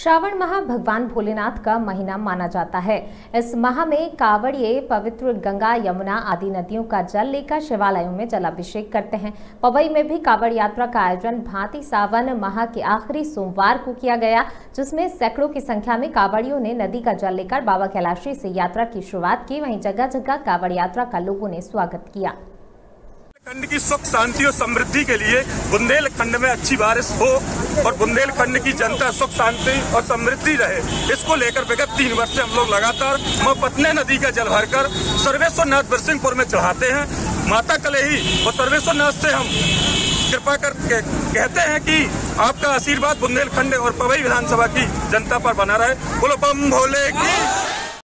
श्रावण माह भगवान भोलेनाथ का महीना माना जाता है। इस माह में कांवड़िए पवित्र गंगा, यमुना आदि नदियों का जल लेकर शिवालयों में जलाभिषेक करते हैं। पवई में भी कांवड़ यात्रा का आयोजन भांति सावन माह के आखिरी सोमवार को किया गया, जिसमें सैकड़ों की संख्या में कांवड़ियों ने नदी का जल लेकर बाबा कैलाशी से यात्रा की शुरुआत की। वहीं जगह जगह कांवड़ यात्रा का लोगों ने स्वागत किया। बुंदेलखंड की सुख, शांति और समृद्धि के लिए बुंदेलखंड में अच्छी बारिश हो और बुंदेलखंड की जनता सुख, शांति और समृद्धि रहे, इसको लेकर विगत 3 वर्ष से हम लोग लगातार पटने नदी का जल भरकर सर्वेश्वर नाथ बिरसिंहपुर में चढ़ाते हैं। माता कलेही और सर्वेश्वर नाथ से हम कृपा करके कहते हैं कि आपका आशीर्वाद बुंदेलखंड और पवई विधानसभा की जनता पर बना रहे। बोलो बम भोले की।